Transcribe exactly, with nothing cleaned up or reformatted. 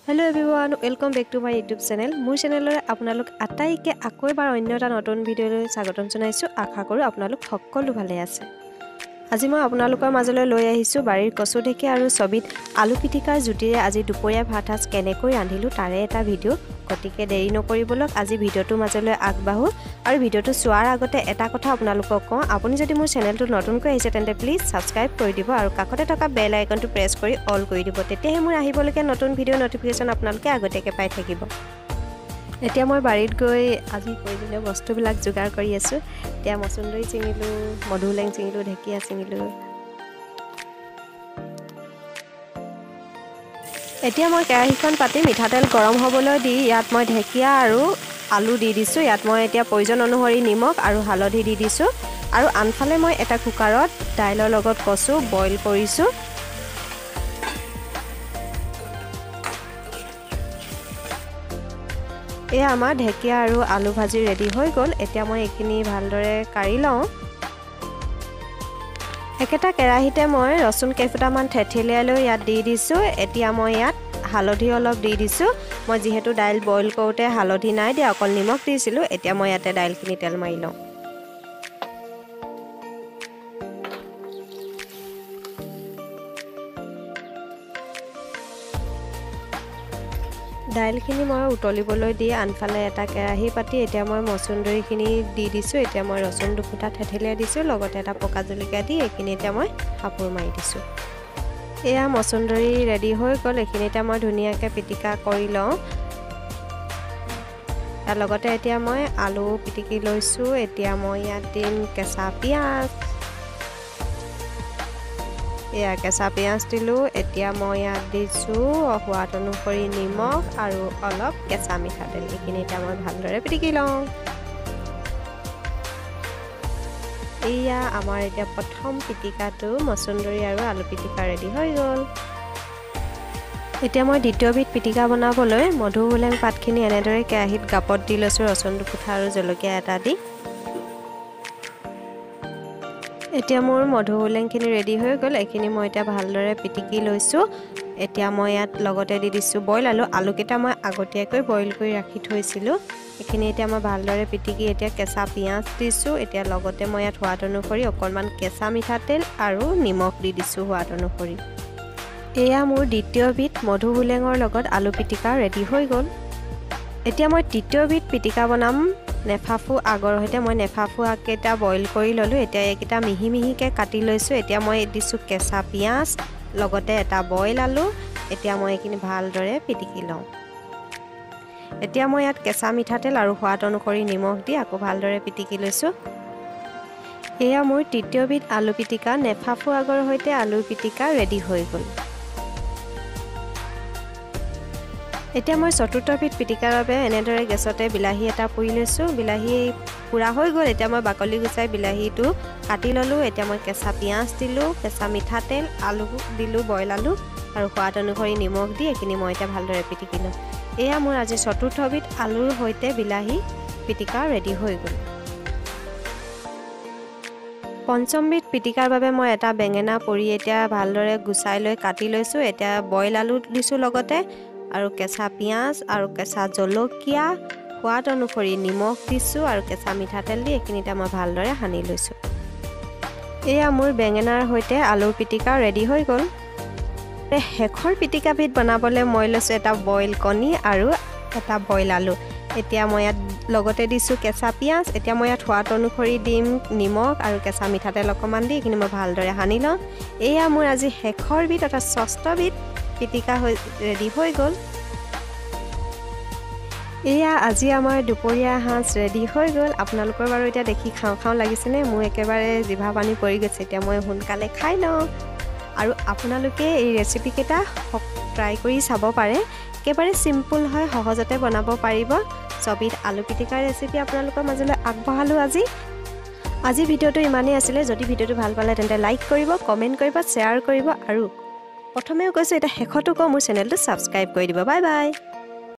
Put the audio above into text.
Hello everyone, welcome back to my YouTube channel. মোৰ চেনেলৰে আপোনালোক আটাইকে আকৌ এবাৰ অন্য এটা নতুন ভিডিঅ'লৈ স্বাগতম জনাইছো। আশা কৰো আপোনালোক সকলো ভালে আছে। আজি মই আপোনালোকৰ মাজলৈ লৈ আহিছো বাৰীৰ কচু ঢেঁকী আৰু ছবিত আলু পিটিকাৰ জুতিৰে আজি দুপৰীয়া ভাত সাজ কেনেকৈ ৰান্ধিলো তাৰে এটা ভিডিঅ'। গতিকে দেৰি নকৰিবলক আজি ভিডিঅ'টো মাজলৈ আগবাঢ়ো আৰু ভিডিঅ'টো চোৱাৰ আগতে এটা কথা আপোনালোকক কওঁ, আপুনি যদি মোৰ চেনেলটো নতুনকৈ আহিছে তেন্তে প্লিজ সাবস্ক্ৰাইব কৰি দিব আৰু কাষতে থকা বেল আইকনটো প্ৰেছ কৰি অল কৰি দিব। তেতিয়াহে মোৰ আহিবলগীয়া নতুন ভিডিঅ' নটিফিকেশ্যন আপোনালোকে আগতীয়াকৈ পাই থাকিব। এতিয়া মই বাৰীত গৈ আজি প্ৰয়োজনীয় বস্তুবিলাক যোগাৰ কৰি আছো। এতিয়া মচুন্দৰী চিঙিলো, মধুলেং চিঙিলো, ঢেকীয়া চিঙিলো। এতিয়া মই কেৰাহীখন পাতি মিঠাতেল গৰম হ'বলৈ দি ইয়াত মই ঢেকীয়া আৰু আলু দি দিছো। ইয়াত মই এতিয়া প্ৰয়োজন অনুসৰি নিমখ আৰু হালধি দি দিছো আৰু আনফালে মই এটা কুকাৰত দাইলৰ লগত কচু বইল কৰিছো। এয়া আমাৰ ঢেকীয়া আৰু আলু ভাজি ৰেডি হৈ গ'ল। এতিয়া মই এইখিনি ভালদৰে কাঢ়ি লওঁ। একেটা কেৰাহীতে মই ৰচুন কেইফুটামান থেথেলিয়াই লৈ ইয়াত দি দিছো। এতিয়া মই ইয়াত হালধি অলপ দি দিছো। মই যিহেতু দাইল বইল কৰোঁতে হালধি নাই দিয়া, অকল নিমখ দিছিলো। এতিয়া মই ইয়াতে দাইলখিনি তেল মাৰি লওঁ। দাইলখিনি মই উতলিবলৈ দি আনফালে এটা কেৰাহী পাতি এতিয়া মই মচুন্দৰীখিনি দি দিছোঁ। এতিয়া মই ৰচুন দুফুটা থেথেলিয়াই দিছোঁ, লগতে এটা পকা জলকীয়া দি এইখিনি এতিয়া মই সাপোৰ মাৰি দিছোঁ। এয়া মচুন্দৰী ৰেডি হৈ গ'ল। এইখিনি এতিয়া মই ধুনীয়াকৈ পিটিকা কৰি লওঁ। তাৰ লগতে এতিয়া মই আলু পিটিকি লৈছোঁ। এতিয়া মই ইয়াত দিম কেঁচা পিঁয়াজ। এয়া কেঁচা পিঁয়াজ দিলোঁ। এতিয়া মই ইয়াত দিছোঁ সোৱাদ অনুসৰি নিমখ আৰু অলপ কেঁচা মিঠাতেল। এইখিনি এতিয়া মই ভালদৰে পিটিকি লওঁ। এয়া আমাৰ এতিয়া প্ৰথম পিটিকাটো মচুন্দৰী আৰু আলু পিটিকা ৰেডি হৈ গ'ল। এতিয়া মই দ্বিতীয়বিধ পিটিকা বনাবলৈ মধুসোলেং পাতখিনি এনেদৰে কেৰাহীত গাপত দি লৈছোঁ, ৰচুন দুফুটা আৰু জলকীয়া এটা দি। এতিয়া মোৰ মধুসোলেংখিনি ৰেডি হৈ গ'ল। এইখিনি মই এতিয়া ভালদৰে পিটিকি লৈছোঁ। এতিয়া মই ইয়াত লগতে দি দিছোঁ বইল আলু। আলুকেইটা মই আগতীয়াকৈ বইল কৰি ৰাখি থৈছিলোঁ। এইখিনি এতিয়া মই ভালদৰে পিটিকি এতিয়া কেঁচা পিঁয়াজ দিছোঁ। এতিয়া লগতে মই ইয়াত সোৱাদ অনুসৰি অকণমান কেঁচা মিঠাতেল আৰু নিমখ দি দিছোঁ সোৱাদ অনুসৰি। এয়া মোৰ দ্বিতীয়বিধ মধুসোলেঙৰ লগত আলু পিটিকা ৰেডি হৈ গ'ল। এতিয়া মই তৃতীয়বিধ পিটিকা বনাম নেফাফু আগৰ সৈতে। মই নেফাফু আগকেইটা বইল কৰি ল'লোঁ। এতিয়া এইকেইটা মিহি মিহিকৈ কাটি লৈছোঁ। এতিয়া মই দিছোঁ কেঁচা পিঁয়াজ, লগতে এটা বইল আলু। এতিয়া মই এইখিনি ভালদৰে পিটিকি লওঁ। এতিয়া মই ইয়াত কেঁচা মিঠাতেল আৰু সোৱাদ অনুসৰি নিমখ দি আকৌ ভালদৰে পিটিকি লৈছোঁ। এয়া মোৰ তৃতীয়বিধ আলু পিটিকা নেফাফু আগৰ সৈতে আলু পিটিকা ৰেডি হৈ গ'ল। এতিয়া মই চতুৰ্থবিধ পিটিকাৰ বাবে এনেদৰে গেছতে বিলাহী এটা পুৰি লৈছোঁ। বিলাহী পুৰা হৈ গ'ল। এতিয়া মই বাকলি গুচাই বিলাহীটো কাটি ল'লোঁ। এতিয়া মই কেঁচা পিঁয়াজ দিলোঁ, কেঁচা মিঠাতেল, আলু দিলোঁ বইল আলু আৰু সোৱাদ অনুসৰি নিমখ দি এইখিনি মই এতিয়া ভালদৰে পিটিকি লওঁ। এয়া মোৰ আজি চতুৰ্থবিধ আলুৰ সৈতে বিলাহী পিটিকা ৰেডি হৈ গ'ল। পঞ্চমবিধ পিটিকাৰ বাবে মই এটা বেঙেনা পুৰি এতিয়া ভালদৰে গুচাই লৈ কাটি লৈছোঁ। এতিয়া বইল আলু দিছোঁ লগতে আৰু কেঁচা পিঁয়াজ আৰু কেঁচা জলকীয়া, সোৱাদ অনুসৰি নিমখ দিছোঁ আৰু কেঁচা মিঠাতেল দি এইখিনিতে মই ভালদৰে সানি লৈছোঁ। এয়া মোৰ বেঙেনাৰ সৈতে আলুৰ পিটিকা ৰেডি হৈ গ'ল। শেষৰ পিটিকাবিধ বনাবলৈ মই লৈছোঁ এটা বইল কণী আৰু এটা বইল আলু। এতিয়া মই ইয়াত লগতে দিছোঁ কেঁচা পিঁয়াজ। এতিয়া মই ইয়াত সোৱাদ অনুসৰি দিম নিমখ আৰু কেঁচা মিঠাতেল অকণমান দি এইখিনি মই ভালদৰে সানি লওঁ। এয়া মোৰ আজি শেষৰবিধ অৰ্থাৎ ষষ্ঠবিধ পিটিকা হৈ ৰেডি হৈ গ'ল। এয়া আজি আমাৰ দুপৰীয়া সাঁজ ৰেডি হৈ গ'ল। আপোনালোকৰ বাৰু এতিয়া দেখি খাওঁ খাওঁ লাগিছেনে? মোৰ একেবাৰে জিভা পানী পৰি গৈছে। এতিয়া মই সোনকালে খাই লওঁ। আৰু আপোনালোকে এই ৰেচিপিকেইটা ট্ৰাই কৰি চাব পাৰে। একেবাৰে চিম্পুল হয়, সহজতে বনাব পাৰিব। ছবিত আলু পিটিকাৰ ৰেচিপি আপোনালোকৰ মাজলৈ আগবঢ়ালোঁ আজি। আজি ভিডিঅ'টো ইমানেই আছিলে। যদি ভিডিঅ'টো ভাল পালে তেন্তে লাইক কৰিব, কমেণ্ট কৰিব, শ্বেয়াৰ কৰিব আৰু প্ৰথমেও কৈছোঁ এতিয়া শেষতো কওঁ মোৰ চেনেলটো ছাবস্ক্ৰাইব কৰি দিব। Bye bye.